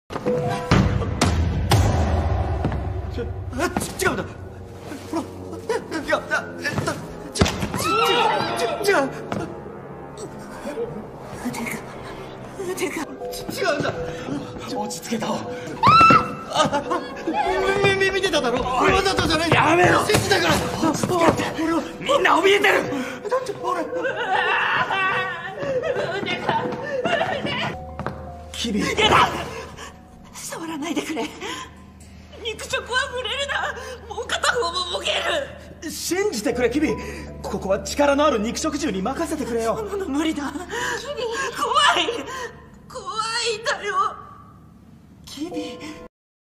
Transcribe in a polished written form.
違うんだ。いや、違う。違うんだ。落ち着けた。見てただろ。わざとじゃない。やめろ。信じたから。落ち着けって。みんな怯えてる。だって俺。キビ。やだ。触らないでくれ。肉食は触れるな。もう片方ももげる。信じてくれキビ。ここは力のある肉食獣に任せてくれよ。そんなの無理だ。キビ、怖いんだよ。キビ。